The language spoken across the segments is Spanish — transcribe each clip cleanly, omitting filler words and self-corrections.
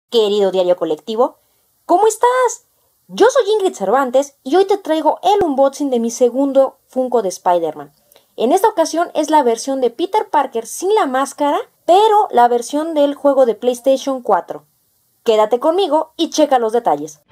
querido diario colectivo. ¿Cómo estás? Yo soy Ingrid Cervantes y hoy te traigo el unboxing de mi segundo Funko de Spider-Man. En esta ocasión es la versión de Peter Parker sin la máscara, pero la versión del juego de PlayStation 4. Quédate conmigo y checa los detalles.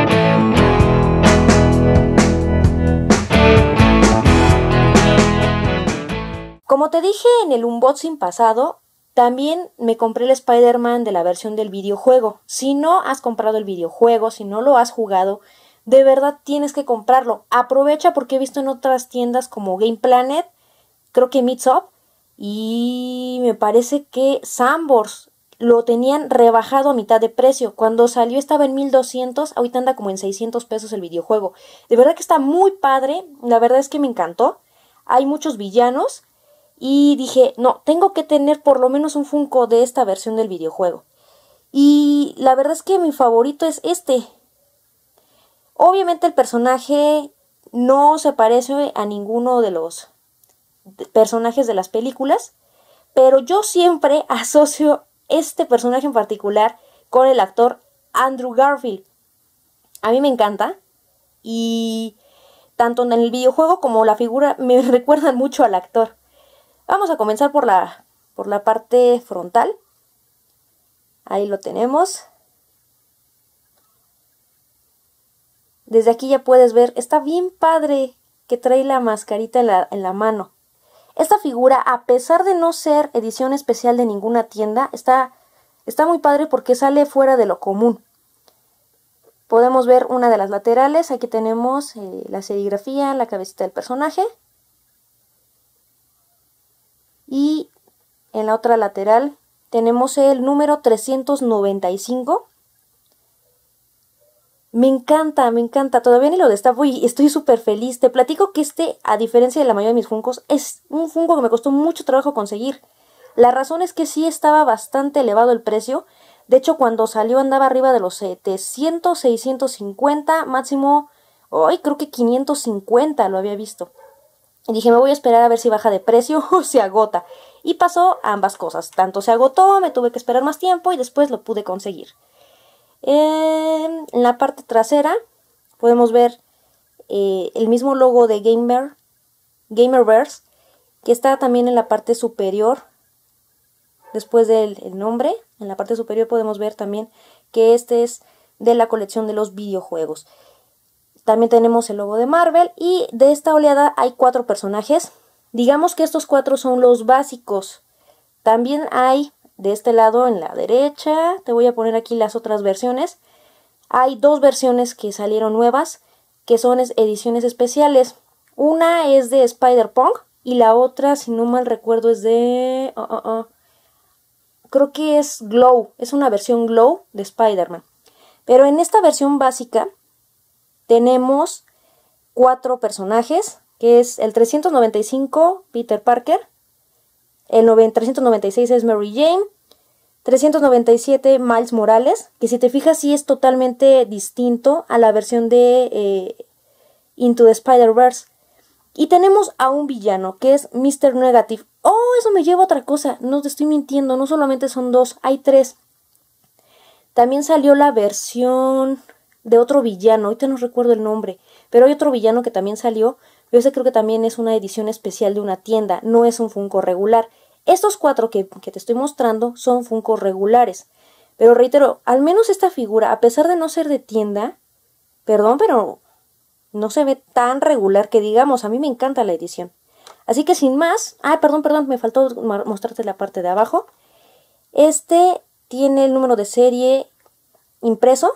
Como te dije en el unboxing pasado, también me compré el Spider-Man de la versión del videojuego. Si no has comprado el videojuego, si no lo has jugado, de verdad tienes que comprarlo. Aprovecha porque he visto en otras tiendas como Game Planet, creo que Meets Up, y me parece que Sanborns lo tenían rebajado a mitad de precio. Cuando salió estaba en 1200, ahorita anda como en 600 pesos el videojuego. De verdad que está muy padre, la verdad es que me encantó. Hay muchos villanos. Y dije, no, tengo que tener por lo menos un Funko de esta versión del videojuego. Y la verdad es que mi favorito es este. Obviamente el personaje no se parece a ninguno de los personajes de las películas, pero yo siempre asocio este personaje en particular con el actor Andrew Garfield. A mí me encanta y tanto en el videojuego como la figura me recuerdan mucho al actor. Vamos a comenzar por la parte frontal. Ahí lo tenemos. Desde aquí ya puedes ver, está bien padre que trae la mascarita en la mano. Esta figura, a pesar de no ser edición especial de ninguna tienda, está muy padre porque sale fuera de lo común. Podemos ver una de las laterales, aquí tenemos la serigrafía, la cabecita del personaje. Y en la otra lateral tenemos el número 395. Me encanta, todavía ni lo destapo y estoy súper feliz. Te platico que a diferencia de la mayoría de mis Funkos, es un Funko que me costó mucho trabajo conseguir. La razón es que sí estaba bastante elevado el precio. De hecho, cuando salió andaba arriba de los 700, 650, máximo, hoy creo que 550 lo había visto. Y dije, me voy a esperar a ver si baja de precio o se agota. Y pasó ambas cosas. Tanto se agotó, me tuve que esperar más tiempo y después lo pude conseguir. En la parte trasera podemos ver el mismo logo de Gamerverse, que está también en la parte superior. Después del nombre, en la parte superior podemos ver también que este es de la colección de los videojuegos. También tenemos el logo de Marvel y de esta oleada hay 4 personajes. Digamos que estos 4 son los básicos. También hay de este lado en la derecha, te voy a poner aquí las otras versiones. Hay 2 versiones que salieron nuevas, que son ediciones especiales. Una es de Spider-Punk y la otra, si no mal recuerdo, es de... creo que es Glow, es una versión Glow de Spider-Man. Pero en esta versión básica tenemos 4 personajes, que es el 395, Peter Parker, el 396 es Mary Jane, 397 Miles Morales, que si te fijas sí es totalmente distinto a la versión de Into the Spider-Verse. Y tenemos a un villano, que es Mr. Negative. ¡Oh, eso me lleva a otra cosa! No te estoy mintiendo, no solamente son 2, hay 3. También salió la versión de otro villano, ahorita no recuerdo el nombre, pero hay otro villano que también salió, pero ese creo que también es una edición especial de una tienda, no es un Funko regular. Estos 4 que te estoy mostrando son Funko regulares, pero reitero, al menos esta figura, a pesar de no ser de tienda, perdón, pero no se ve tan regular que digamos, a mí me encanta la edición. Así que sin más, perdón, me faltó mostrarte la parte de abajo. Este tiene el número de serie impreso.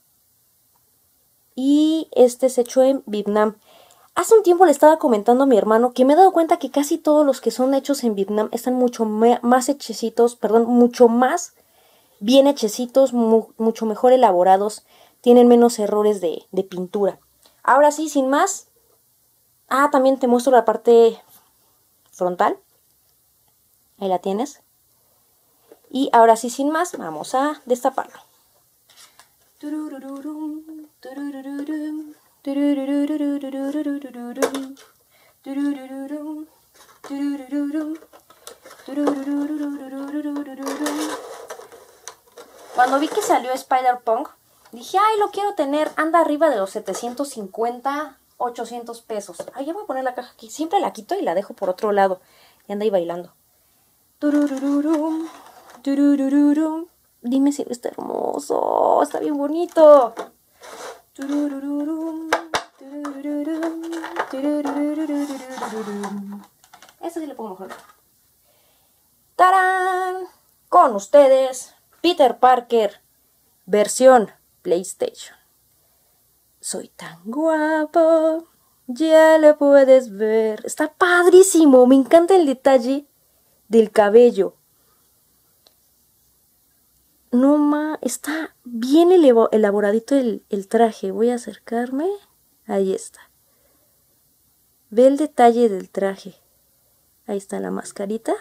Y este es hecho en Vietnam. Hace un tiempo le estaba comentando a mi hermano que me he dado cuenta que casi todos los que son hechos en Vietnam están mucho más hechecitos, mucho más bien hechecitos, mucho mejor elaborados, tienen menos errores de pintura. Ahora sí, sin más, también te muestro la parte frontal. Ahí la tienes. Y ahora sí, sin más, vamos a destaparlo. Cuando vi que salió Spider-Punk, dije, ay, lo quiero tener. Anda arriba de los 750, 800 pesos. Ay, ya voy a poner la caja aquí. Siempre la quito y la dejo por otro lado. Y anda ahí bailando. Tururururum, tururururum. Dime si está hermoso. Está bien bonito. Tururururum, tururururum, tururururum. Este sí le pongo mejor. ¡Tarán! Con ustedes, Peter Parker, versión PlayStation. Soy tan guapo, ya lo puedes ver. Está padrísimo, me encanta el detalle del cabello. No está bien elaboradito el traje. Voy a acercarme. Ahí está. Ve el detalle del traje. Ahí está la mascarita.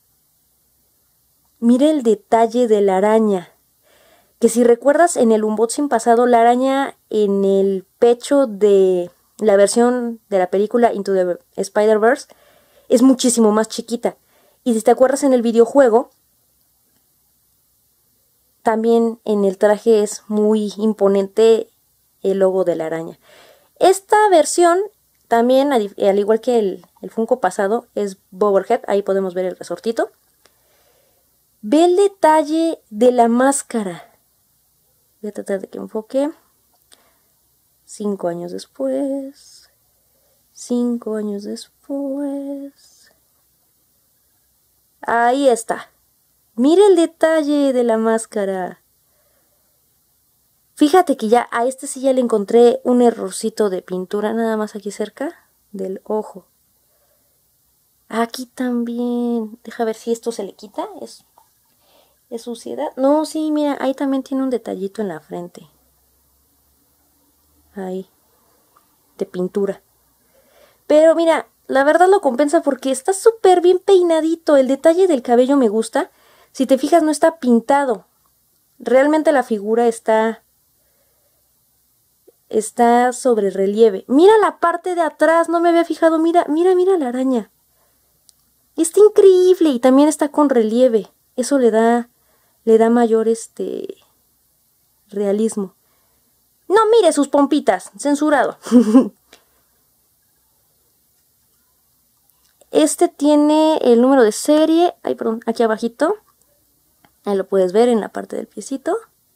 Mira el detalle de la araña. Que si recuerdas en el unboxing pasado, la araña en el pecho de la versión de la película Into the Spider-Verse es muchísimo más chiquita. Y si te acuerdas en el videojuego, también en el traje es muy imponente el logo de la araña. Esta versión también, al igual que el Funko pasado, es Bobblehead. Ahí podemos ver el resortito. Ve el detalle de la máscara. Voy a tratar de que enfoque. 5 años después. 5 años después. Ahí está. Mira el detalle de la máscara. Fíjate que ya a este sí ya le encontré un errorcito de pintura nada más aquí cerca del ojo. Aquí también. Deja ver si esto se le quita. ¿Es suciedad? No, sí, mira, ahí también tiene un detallito en la frente. Ahí. De pintura. Pero mira, la verdad lo compensa porque está súper bien peinadito. El detalle del cabello me gusta. Si te fijas, no está pintado. Realmente la figura está sobre relieve. Mira la parte de atrás, no me había fijado. Mira la araña. Está increíble y también está con relieve. Eso le da mayor realismo. No mire sus pompitas, censurado. Este tiene el número de serie. Ay, perdón, aquí abajito. Ahí lo puedes ver en la parte del piecito.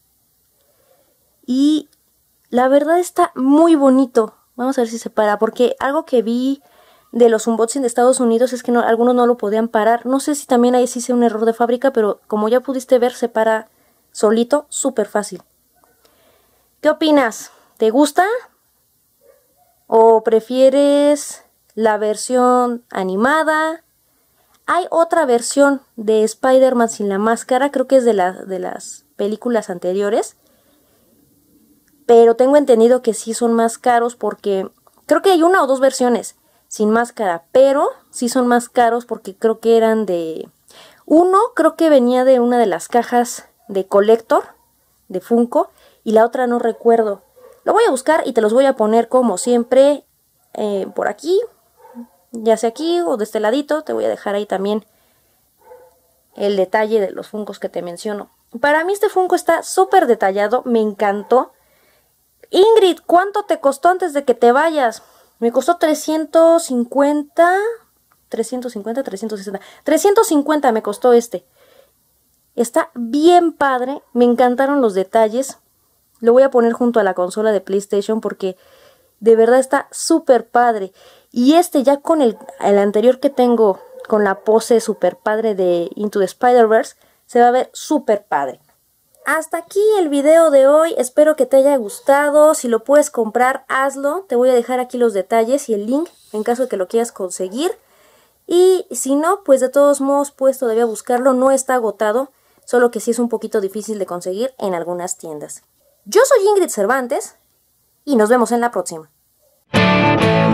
Y la verdad está muy bonito. Vamos a ver si se para. Porque algo que vi de los unboxing de Estados Unidos es que algunos no lo podían parar. No sé si también ahí sí hice un error de fábrica. Pero como ya pudiste ver, se para solito. Súper fácil. ¿Qué opinas? ¿Te gusta? ¿O prefieres la versión animada? Hay otra versión de Spider-Man sin la máscara, creo que es de las películas anteriores. Pero tengo entendido que sí son más caros porque creo que hay una o dos versiones sin máscara. Pero sí son más caros porque creo que eran de... Uno creo que venía de una de las cajas de Collector, de Funko. Y la otra no recuerdo. Lo voy a buscar y te los voy a poner como siempre por aquí. Ya sea aquí o de este ladito, te voy a dejar ahí también el detalle de los Funkos que te menciono. Para mí este Funko está súper detallado, me encantó. Ingrid, ¿cuánto te costó antes de que te vayas? Me costó 350, 360. 350 me costó este. Está bien padre, me encantaron los detalles. Lo voy a poner junto a la consola de PlayStation porque de verdad está súper padre. Y ya con el anterior que tengo, con la pose súper padre de Into the Spider-Verse, se va a ver súper padre. Hasta aquí el video de hoy, espero que te haya gustado. Si lo puedes comprar, hazlo. Te voy a dejar aquí los detalles y el link en caso de que lo quieras conseguir. Y si no, pues de todos modos puedes todavía buscarlo, no está agotado, solo que sí es un poquito difícil de conseguir en algunas tiendas. Yo soy Ingrid Cervantes y nos vemos en la próxima.